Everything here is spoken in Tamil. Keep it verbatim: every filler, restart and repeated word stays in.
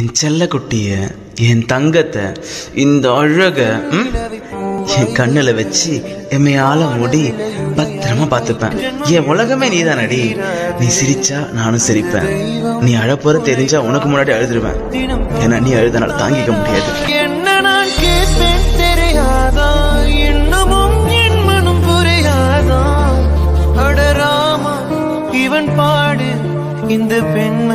என் செல்ல குட்டிய, என் தங்கத்தை, இந்த அழக என் கண்ணுல வச்சு எம்மையால மூடி பத்திரமா பார்த்துப்பேன். என் உலகமே நீதானடி. நீ சிரிச்சா நானும் சிரிப்பேன். நீ அழப்போற தெரிஞ்சா உனக்கு முன்னாடி அழுதுருவேன். ஏன்னா நீ அழுதனால தாங்கிக்க முடியாது. என்ன நான் கேட்பேன் தெரியாதா, இன்னமும் என் மனம் புரியாதா. அடராமா இவன் பாடு இந்த பெண்